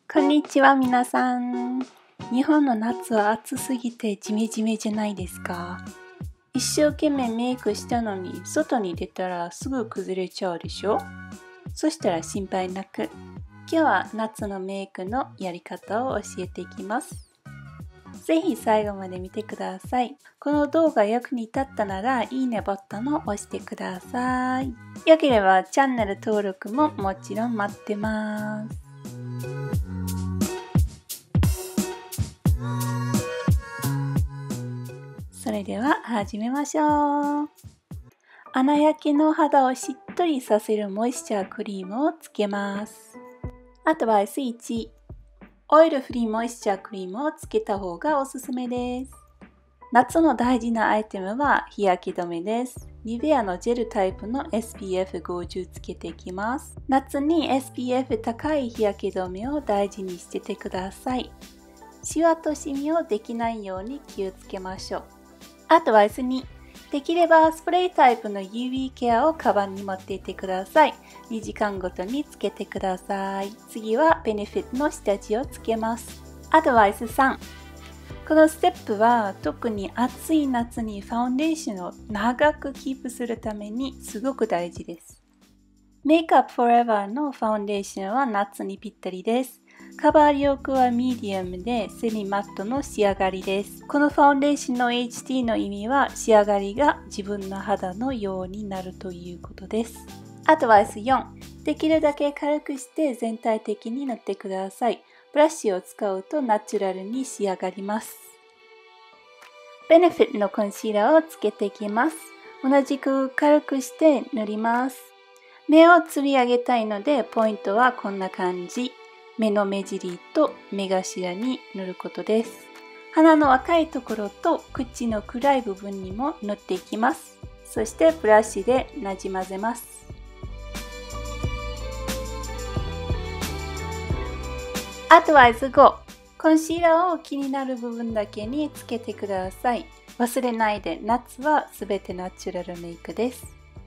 こんにちは皆さん。日本の夏は暑すぎてジメジメじゃないですか。一生懸命メイクしたのに外に出たらすぐ崩れちゃうでしょ。そしたら心配なく、今日は夏のメイクのやり方を教えていきます。ぜひ最後まで見てください。この動画役に立ったならいいねボタンを押してください。よければチャンネル登録ももちろん待ってます。それでは始めましょう。穴焼けの肌をしっとりさせるモイスチャークリームをつけます。アドバイス1、オイルフリーモイスチャークリームをつけた方がおすすめです。夏の大事なアイテムは日焼け止めです。ニベアのジェルタイプの SPF50 つけていきます。夏に SPF 高い日焼け止めを大事にしててください。シワとシミをできないように気をつけましょう。アドバイス2、できればスプレータイプの UV ケアをカバンに持っていってください。2時間ごとにつけてください。次はベネフィットの下地をつけます。アドバイス3、このステップは特に暑い夏にファンデーションを長くキープするためにすごく大事です。メイクアップフォーエバーのファンデーションは夏にぴったりです。カバー力はミディアムでセミマットの仕上がりです。このファンデーションの HT の意味は仕上がりが自分の肌のようになるということです。アドバイス4、できるだけ軽くして全体的に塗ってください。ブラシを使うとナチュラルに仕上がります。ベネフィットのコンシーラーをつけていきます。同じく軽くして塗ります。目をつり上げたいのでポイントはこんな感じ。目の目尻と目頭に塗ることです。鼻の赤いところと口の暗い部分にも塗っていきます。そしてブラシでなじませます。アドバイス5、コンシーラーを気になる部分だけにつけてください。忘れないで、夏はすべてナチュラルメイクです。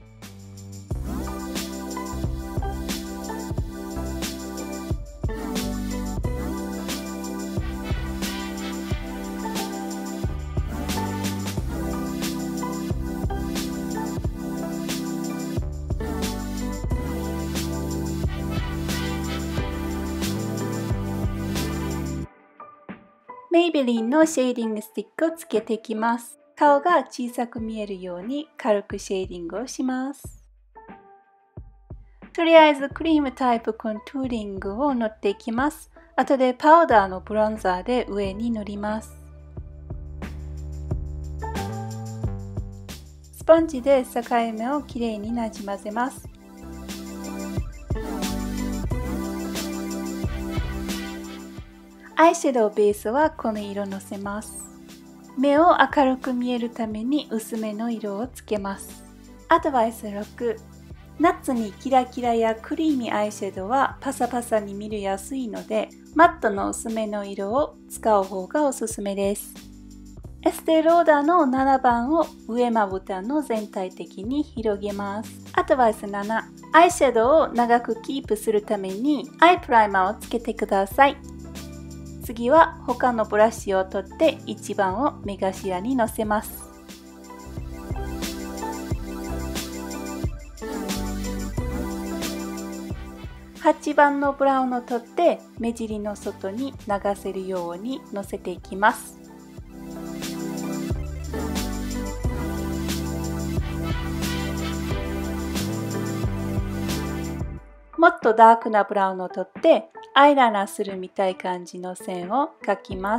メイベリンのシェーディングスティックをつけていきます。顔が小さく見えるように軽くシェーディングをします。とりあえずクリームタイプコントゥーリングを塗っていきます。後でパウダーのブロンザーで上に塗ります。スポンジで境目をきれいになじませます。アイシャドウベースはこの色をのせます。目を明るく見えるために薄めの色をつけます。アドバイス6、夏にキラキラやクリーミーアイシャドウはパサパサに見るやすいので、マットの薄めの色を使う方がおすすめです。エステローダーの7番を上まぶたの全体的に広げます。アドバイス7、アイシャドウを長くキープするためにアイプライマーをつけてください。次は他のブラシを取って1番を目頭にのせます。8番のブラウンを取って目尻の外に流せるようにのせていきます。もっとダークなブラウンを取ってアイライナーするみたい感じの線を描きます。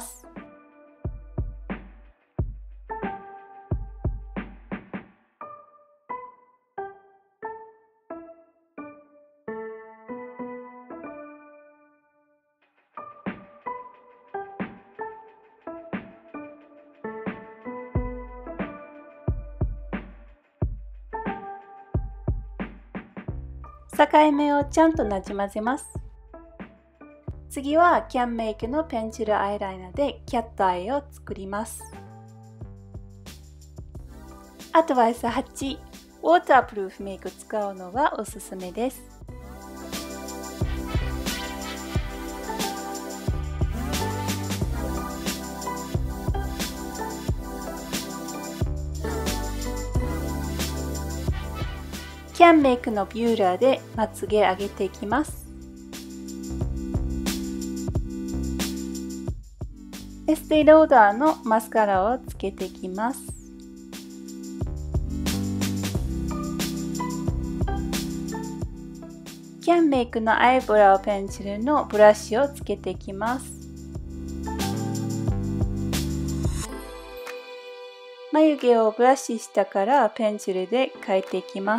境目をちゃんとなじませます。次はキャンメイクのペンシルアイライナーでキャットアイを作ります。アドバイス8、ウォータープルーフメイク使うのがおすすめです。 キャンメイクのビューラーでまつげ上げていきます。エステイローダーのマスカラをつけていきます。キャンメイクのアイブラウペンシルのブラシをつけていきます。眉毛をブラシ下からペンシルで描いていきます。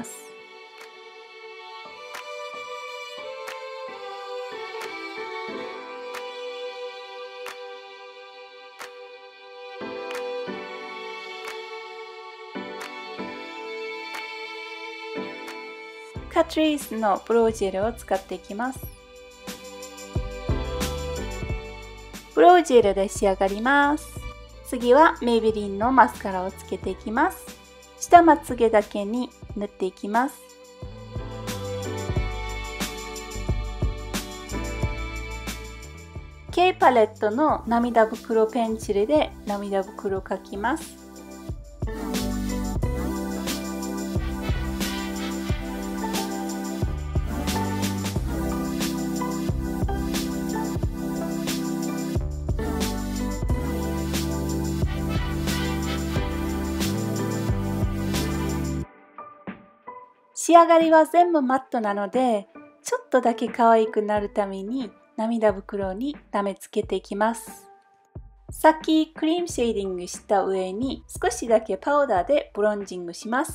カトリースのブロージェルを使っていきます。ブロージェルで仕上がります。次はメイベリンのマスカラをつけていきます。下まつげだけに塗っていきます。K パレットの涙袋ペンシルで涙袋を描きます。仕上がりは全部マットなので、ちょっとだけ可愛くなるために涙袋にラメつけていきます。さっきクリームシェーディングした上に少しだけパウダーでブロンジングします。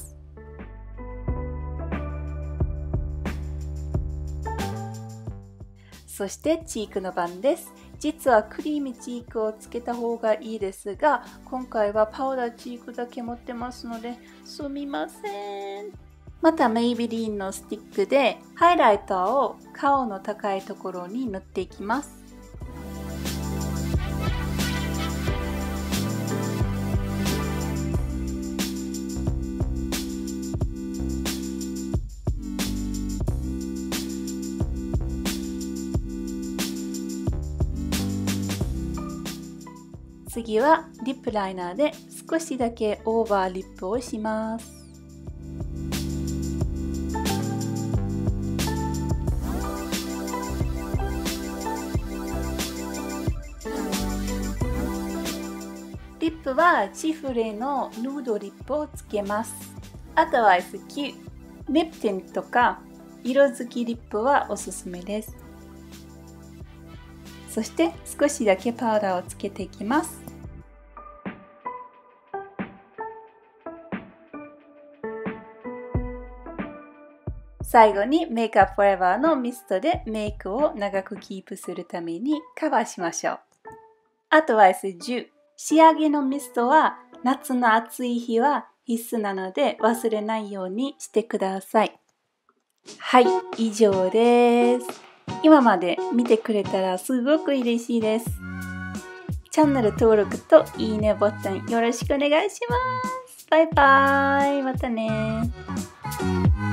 そしてチークの番です。実はクリームチークをつけた方がいいですが、今回はパウダーチークだけ持ってますのですみません。またメイベリーンのスティックでハイライターを顔の高いところに塗っていきます。次はリップライナーで少しだけオーバーリップをします。リップはチフレのヌードリップをつけます。あとは好き、リップティントとか色づきリップはおすすめです。そして少しだけパウダーをつけていきます。最後にメイクアップフォーエバーのミストでメイクを長くキープするためにカバーしましょう。あとは10。仕上げのミストは夏の暑い日は必須なので忘れないようにしてください。はい、以上です。今まで見てくれたらすごく嬉しいです。チャンネル登録といいねボタンよろしくお願いします。バイバイ。またね。